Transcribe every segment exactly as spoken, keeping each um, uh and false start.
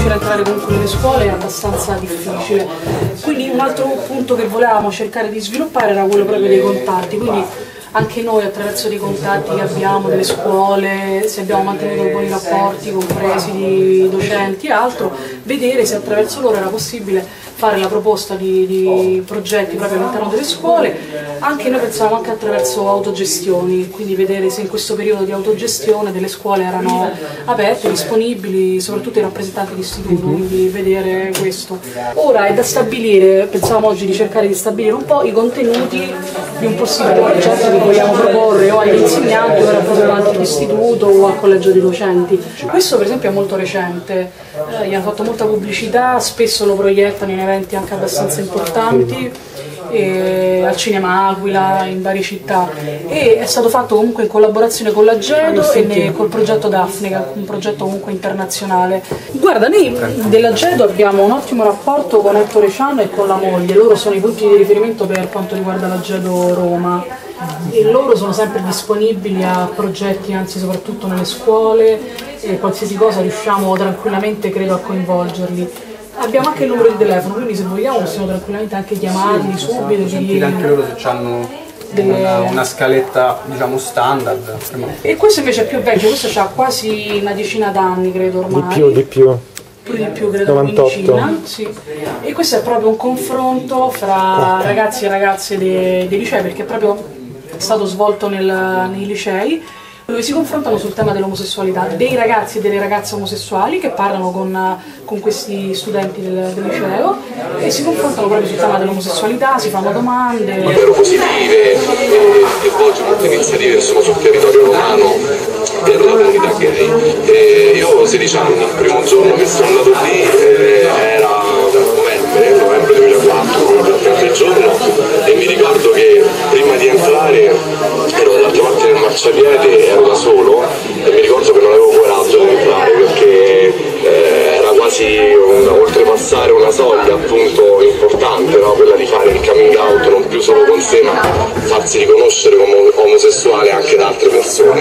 riuscire a entrare comunque nelle scuole è abbastanza difficile. Quindi un altro punto che volevamo cercare di sviluppare era quello proprio dei contatti, quindi anche noi attraverso dei contatti che abbiamo delle scuole, se abbiamo mantenuto buoni rapporti con presidi, docenti e altro, vedere se attraverso loro era possibile fare la proposta di, di progetti proprio all'interno delle scuole. Anche noi pensavamo anche attraverso autogestioni, quindi vedere se in questo periodo di autogestione delle scuole erano aperte, disponibili, soprattutto i rappresentanti di istituto, quindi vedere questo. Ora è da stabilire, pensavamo oggi di cercare di stabilire un po' i contenuti di un possibile progetto che vogliamo proporre o agli insegnanti o ai rappresentanti di istituto o al collegio dei docenti. Questo per esempio è molto recente, eh, gli hanno fatto molta pubblicità, spesso lo proiettano in eventi anche abbastanza importanti, e al Cinema Aquila, in varie città, e è stato fatto comunque in collaborazione con la GEDO e ne, col progetto Daphne, che è un progetto comunque internazionale. Guarda, noi della GEDO abbiamo un ottimo rapporto con Ettore Ciano e con la moglie, loro sono i punti di riferimento per quanto riguarda la GEDO Roma e loro sono sempre disponibili a progetti, anzi soprattutto nelle scuole, e qualsiasi cosa riusciamo tranquillamente, credo, a coinvolgerli. Abbiamo anche il numero di telefono, quindi se vogliamo possiamo tranquillamente anche chiamarli sì, subito. Sì, sentire anche loro se hanno delle... una, una scaletta, diciamo, standard. E questo invece è più vecchio, questo ha quasi una decina d'anni, credo ormai. Di più, di più. Più di più, credo, quindicina, sì. E questo è proprio un confronto fra ragazzi e ragazze dei, dei licei, perché è proprio stato svolto nel, nei licei, dove si confrontano sul tema dell'omosessualità, dei ragazzi e delle ragazze omosessuali che parlano con, con questi studenti del, del liceo e si confrontano proprio sul tema dell'omosessualità, si fanno domande. Davvero positive e svolge molte iniziative insomma, sul territorio romano per la comunità gay. E io avevo sedici anni, il primo giorno che sono andato lì eh, era novembre, novembre duemilaquattro, proprio il giorno, e mi ricordo che prima di entrare ero dall'altra parte del marciapiede, ero da solo e mi ricordo che non avevo coraggio di entrare perché eh, era quasi un, oltrepassare una soglia appunto importante, no? Quella di fare il coming out non più solo con sé ma farsi riconoscere come omosessuale anche da altre persone.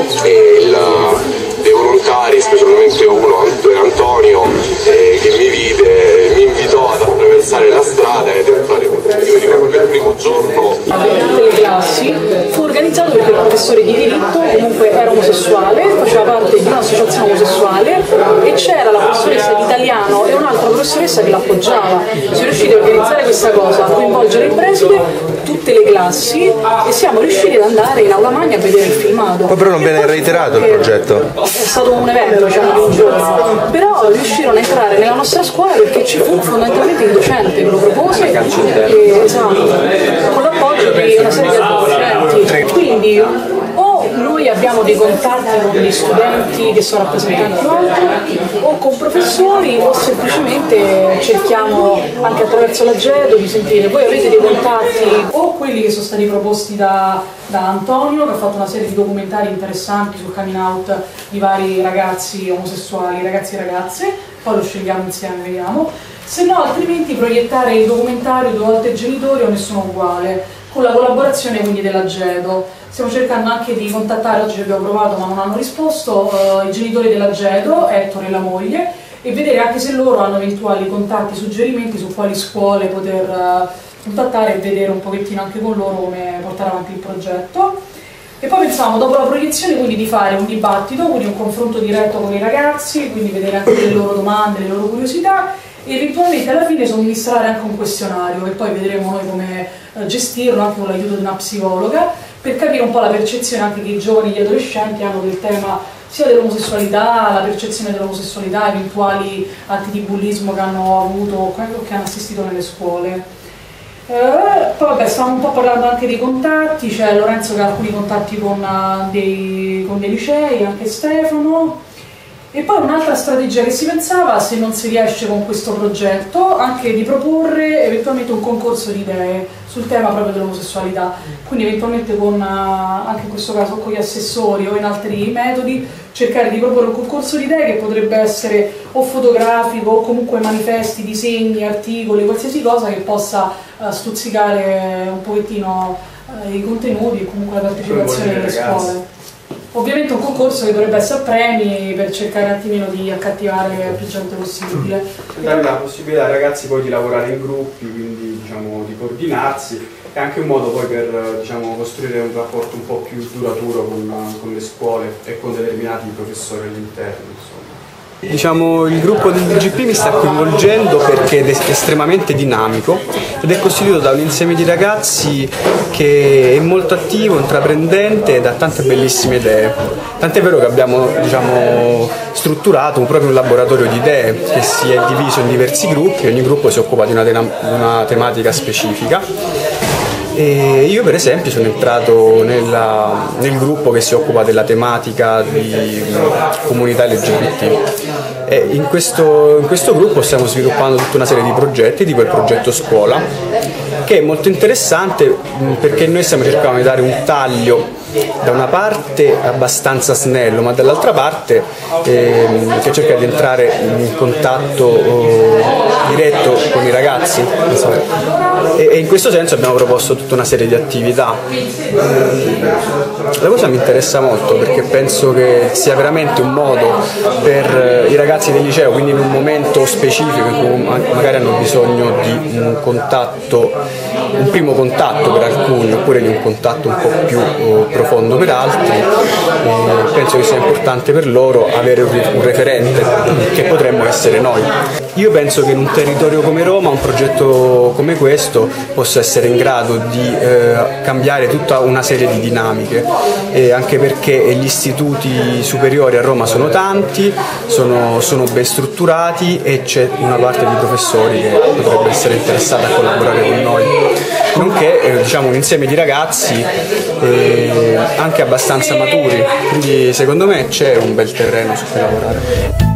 E il, dei volontari, specialmente uno, Antonio, eh, che mi vide, mi invitò ad attraversare la strada ed entrare con me. Io ricordo che il primo giorno tutte le classi fu organizzato perché il professore di diritto comunque era omosessuale, faceva parte di un'associazione omosessuale e c'era la professoressa di italiano e un'altra professoressa che l'appoggiava. Si è riusciti a organizzare questa cosa, a coinvolgere il preside, tutte le classi, e siamo riusciti ad andare in aula magna a vedere il filmato. Ma però non viene reiterato il progetto? È stato un evento, diciamo, di un giorno, però riuscirono a entrare nella nostra scuola perché ci fu fondamentalmente il docente che lo propose, e, esatto, con l'appoggio di una serie di docenti. Quindi o noi abbiamo dei contatti con gli studenti che sono rappresentanti o altri, o con professori, o semplicemente cerchiamo anche attraverso la GEDO di sentire voi avete dei contatti, o quelli che sono stati proposti da, da Antonio, che ha fatto una serie di documentari interessanti sul coming out di vari ragazzi omosessuali, ragazzi e ragazze, poi lo scegliamo insieme, vediamo. Se no, altrimenti proiettare il documentario Due volte genitori o Nessuno uguale, con la collaborazione quindi della GEDO. Stiamo cercando anche di contattare, oggi abbiamo provato ma non hanno risposto, uh, i genitori della GEDO, Ettore e la moglie, e vedere anche se loro hanno eventuali contatti, suggerimenti su quali scuole poter uh, contattare e vedere un pochettino anche con loro come portare avanti il progetto. E poi pensavamo, dopo la proiezione, quindi di fare un dibattito, quindi un confronto diretto con i ragazzi, quindi vedere anche le loro domande, le loro curiosità, e eventualmente alla fine somministrare anche un questionario che poi vedremo noi come eh, gestirlo anche con l'aiuto di una psicologa, per capire un po' la percezione anche che i giovani e gli adolescenti hanno del tema sia dell'omosessualità, la percezione dell'omosessualità, eventuali atti di bullismo che hanno avuto o che hanno assistito nelle scuole. Eh, poi vabbè, stavamo un po' parlando anche dei contatti, c'è Lorenzo che ha alcuni contatti con, uh, dei, con dei licei, anche Stefano. E poi un'altra strategia che si pensava, se non si riesce con questo progetto, anche di proporre eventualmente un concorso di idee sul tema proprio dell'omosessualità, quindi eventualmente con, anche in questo caso con gli assessori o in altri metodi, cercare di proporre un concorso di idee che potrebbe essere o fotografico o comunque manifesti, disegni, articoli, qualsiasi cosa che possa uh, stuzzicare un pochettino uh, i contenuti e comunque la partecipazione delle scuole. ovviamente un concorso che dovrebbe essere a premi per cercare un attimino di accattivare più gente possibile. Dare la possibilità ai ragazzi poi di lavorare in gruppi, quindi diciamo di coordinarsi, è anche un modo poi per diciamo, costruire un rapporto un po' più duraturo con, con le scuole e con determinati professori all'interno. Diciamo, il gruppo del D G P mi sta coinvolgendo perché è estremamente dinamico ed è costituito da un insieme di ragazzi che è molto attivo, intraprendente ed ha tante bellissime idee. Tant'è vero che abbiamo diciamo, strutturato un, proprio un laboratorio di idee che si è diviso in diversi gruppi, ogni gruppo si occupa di una, di una tematica specifica. E io per esempio sono entrato nella, nel gruppo che si occupa della tematica di comunità L G B T e in questo, in questo gruppo stiamo sviluppando tutta una serie di progetti, tipo il progetto scuola, che è molto interessante perché noi stiamo cercando di dare un taglio da una parte abbastanza snello, ma dall'altra parte ehm, che cerca di entrare in contatto oh, diretto con i ragazzi e, e in questo senso abbiamo proposto tutta una serie di attività. La cosa mi interessa molto perché penso che sia veramente un modo per i ragazzi del liceo, quindi in un momento specifico in cui magari hanno bisogno di un contatto, un primo contatto per alcuni oppure di un contatto un po' più oh, profondo per altri, e penso che sia importante per loro avere un referente che potremmo essere noi. Io penso che in un territorio come Roma un progetto come questo possa essere in grado di eh, cambiare tutta una serie di dinamiche, e anche perché gli istituti superiori a Roma sono tanti, sono, sono ben strutturati e c'è una parte di professori che potrebbe essere interessata a collaborare con noi, nonché eh, diciamo, un insieme di ragazzi eh, anche abbastanza maturi, quindi secondo me c'è un bel terreno su cui lavorare.